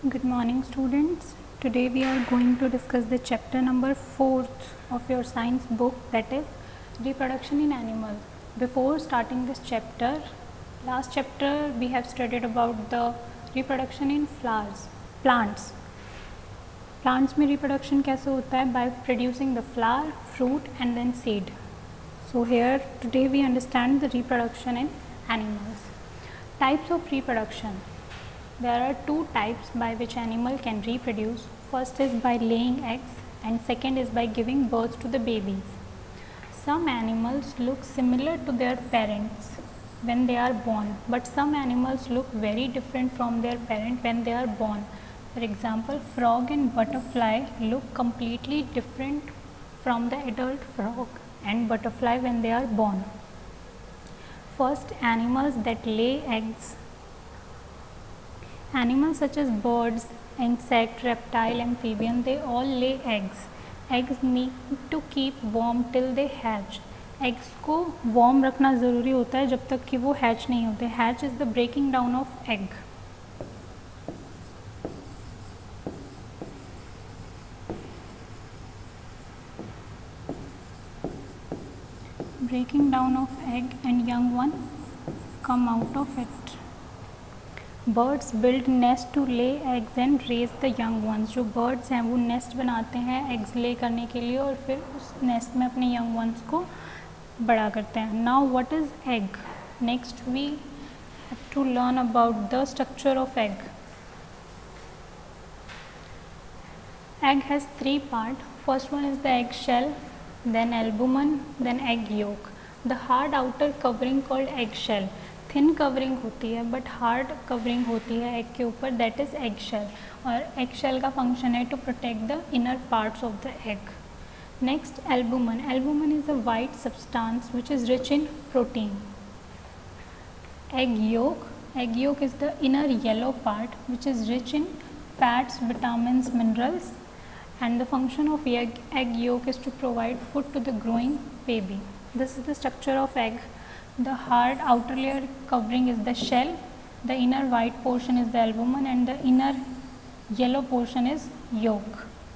Good morning, students. Today we are going to discuss the chapter number 4 of your science book, that is reproduction in animal. Before starting this chapter, last chapter we have studied about the reproduction in plants. Plants में reproduction कैसे होता है? By producing the flower, fruit and then seed. So here today we understand the reproduction in animals. Types of reproduction. There are two types by which animal can reproduce. First is by laying eggs and second is by giving birth to the babies. Some animals look similar to their parents when they are born, but some animals look very different from their parent when they are born. For example, frog and butterfly look completely different from the adult frog and butterfly when they are born. First, animals that lay eggs. Animals such as birds, insect, reptile, amphibian, they all lay eggs. Eggs need to keep warm till they hatch. Eggs को warm रखना ज़रूरी होता है जब तक कि वो hatch नहीं होते. Hatch is the breaking down of egg. Breaking down of egg and young one come out of it. Birds build nest to lay eggs and raise the young ones. जो birds हैं वो nest बनाते हैं eggs lay करने के लिए और फिर उस nest में अपने young ones को बड़ा करते हैं. Now what is egg? Next we have to learn about the structure of egg. Egg has three parts. First one is the egg shell, then albumen, then egg yolk. The hard outer covering called egg shell. Thin covering होती है but hard covering होती है egg के ऊपर, that is egg shell. और egg shell का function है to protect the inner parts of the egg. Next albumen. Albumen is a white substance which is rich in protein. Egg yolk. Egg yolk is the inner yellow part which is rich in fats, vitamins, minerals, and the function of egg yolk is to provide food to the growing baby. This is the structure of egg. The hard outer layer covering is the shell, the inner white portion is the albumen and the inner yellow portion is yolk.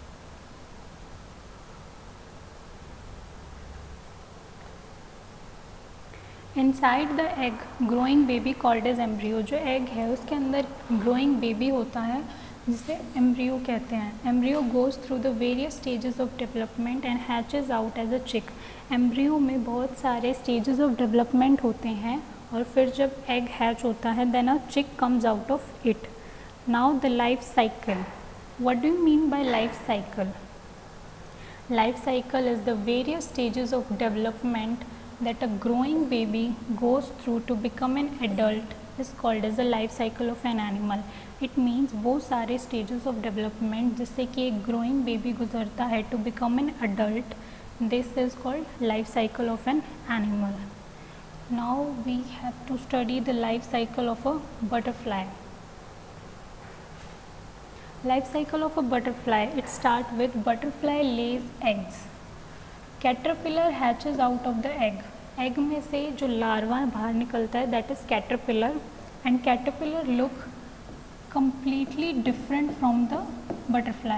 Inside the egg, growing baby called as embryo. जो egg है उसके अंदर growing baby होता है जिसे embryo कहते हैं. Embryo goes through the various stages of development and hatches out as a chick. Embryo में बहुत सारे स्टेजेस ऑफ डेवलपमेंट होते हैं और फिर जब एग हैच होता है then a chick comes out of it. Now the life cycle. What do you mean by life cycle? Life cycle is the various stages of development that a growing baby goes through to become an adult is called as the life cycle of an animal. It means वो सारे stages of development जिससे कि एक growing baby गुजरता है to become an adult, this is called life cycle of an animal. Now we have to study the life cycle of a butterfly. Life cycle of a butterfly, it starts with butterfly lays eggs. Caterpillar hatches out of the egg. Egg में से जो larva बाहर निकलता है that is caterpillar and caterpillar look completely different from the butterfly.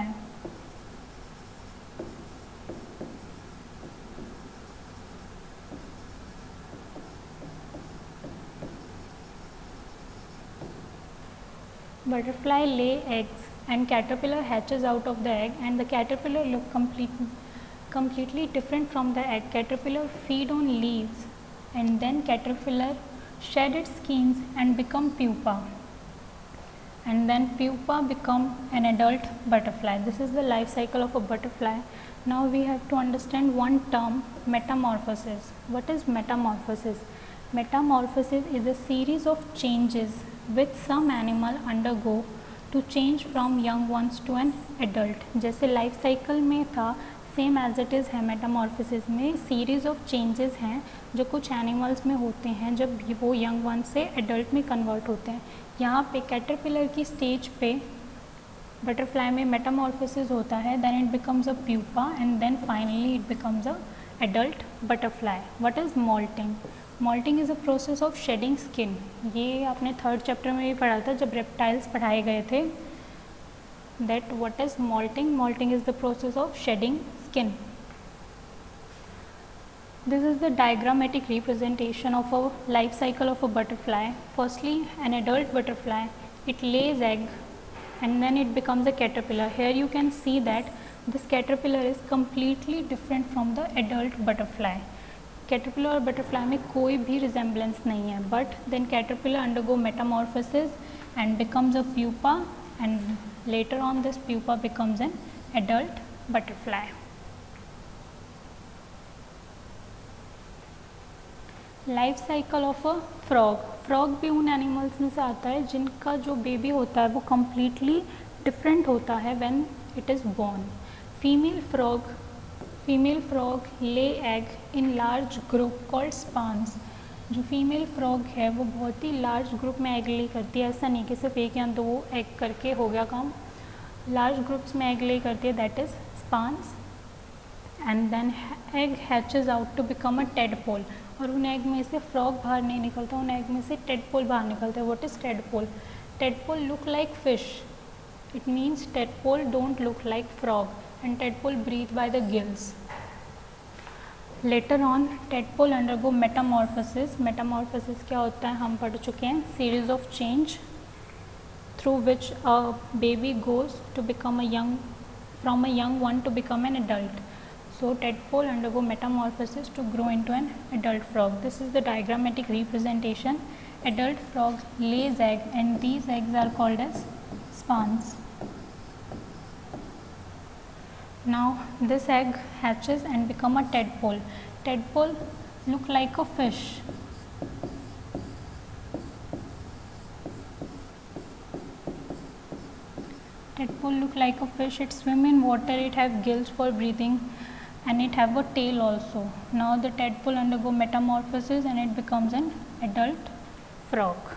Butterfly lay eggs and caterpillar hatches out of the egg and the caterpillar look completely different from the egg. Caterpillar feed on leaves and then caterpillar shed its skins and become pupa, and then pupa become an adult butterfly. This is the life cycle of a butterfly. Now we have to understand one term, metamorphosis. What is metamorphosis? Metamorphosis is a series of changes which some animal undergo to change from young ones to an adult. जैसे life cycle में था same as it is है metamorphosis में series of changes हैं जो कुछ animals में होते हैं जब वो यंग वन से एडल्ट में कन्वर्ट होते हैं. यहाँ पे कैटरपिलर की स्टेज पे बटरफ्लाई में मेटामॉर्फोसिस होता है, then it becomes a pupa and then finally it becomes a adult butterfly. What is moulting? Moulting is a process of shedding skin. ये आपने थर्ड चैप्टर में भी पढ़ा था जब रेप्टाइल्स पढ़ाए गए थे. that what is molting? Molting is the process of shedding skin. This is the diagrammatic representation of a life cycle of a butterfly. Firstly, an adult butterfly, it lays egg and then it becomes a caterpillar. Here you can see that this caterpillar is completely different from the adult butterfly. Caterpillar और butterfly में कोई भी resemblance नहीं है, but then caterpillar undergo metamorphosis and becomes a pupa, and later on this pupa becomes an adult butterfly. Life cycle of a frog. Frog भी उन animals में से आता है जिनका जो बेबी होता है वो कम्प्लीटली डिफरेंट होता है when it is born. Female frog lay egg in large group called spawns. जो फीमेल फ्रॉग है वो बहुत ही लार्ज ग्रुप में एग ले करती है. ऐसा नहीं कि सिर्फ एक या दो एग करके हो गया काम. लार्ज ग्रुप्स में एग ले करती है, that is spawns. And then egg hatches out to become a tadpole. और उन एग में से फ्रॉग बाहर नहीं निकलता, उन एग में से टेडपोल बाहर निकलता है. What is tadpole? Tadpole look like fish. It means tadpole don't look like frog and tadpole breathe by the gills. Later on tadpole undergo metamorphosis. Metamorphosis क्या होता है हम पढ़ चुके हैं. Series of change through which a baby goes to become from a young one to become an adult. So tadpole undergo metamorphosis to grow into an adult frog. This is the diagrammatic representation. Adult frog lays egg and these eggs are called as spawns. Now this egg hatches and become a tadpole. Tadpole look like a fish. Tadpole look like a fish. It swim in water. It have gills for breathing. And it have a tail also. Now the tadpole undergo metamorphosis and it becomes an adult frog.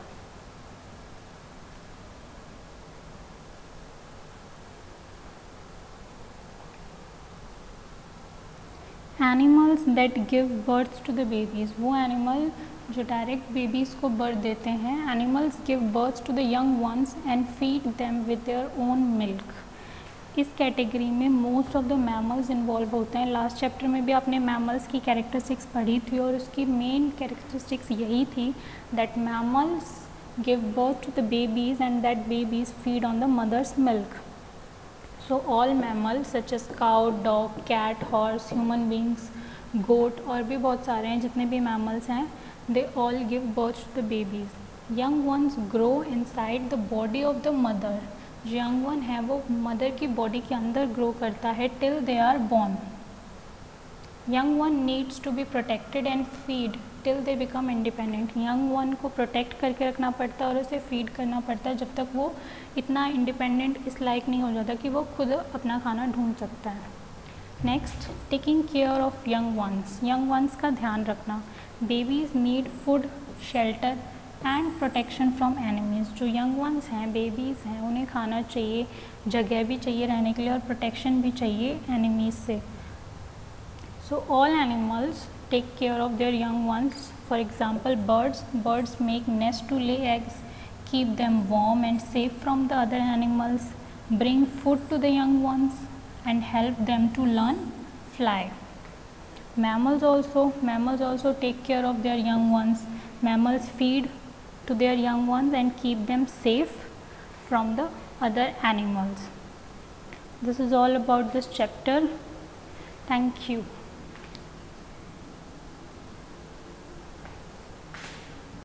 Animals that give birth to the babies. वो animal जो direct babies को birth देते हैं. Animals give birth to the young ones and feed them with their own milk. इस category में most of the mammals involve होते हैं. Last chapter में भी आपने मैमल्स की कैरेक्टरिस्टिक्स पढ़ी थी और उसकी मेन कैरेक्टरिस्टिक्स यही थी that mammals give birth to the babies and that babies feed on the mother's milk. So all mammals such as cow, dog, cat, horse, human beings, goat और भी बहुत सारे हैं जितने भी मैमल्स हैं, they all give birth to the babies. Young ones grow inside the body of the mother. जो young one है वो मदर की बॉडी के अंदर ग्रो करता है till they are born. Young one needs to be protected and feed till they become independent. Young one को protect करके रखना पड़ता है और उसे फीड करना पड़ता है जब तक वो इतना इंडिपेंडेंट इस लायक नहीं हो जाता कि वो खुद अपना खाना ढूंढ सकता है. Next, taking care of young ones. Young ones का ध्यान रखना. Babies need food, shelter and protection from enemies. जो यंग वंस हैं, बेबीज़ हैं, उन्हें खाना चाहिए, जगह भी चाहिए रहने के लिए और प्रोटेक्शन भी चाहिए एनिमीज़ से. So all animals take care of their young ones. For example birds make nest to lay eggs, keep them warm and safe from the other animals, bring food to the young ones and help them to learn fly. Mammals also take care of their young ones. Mammals feed to their young ones and keep them safe from the other animals. This is all about this chapter. Thank you.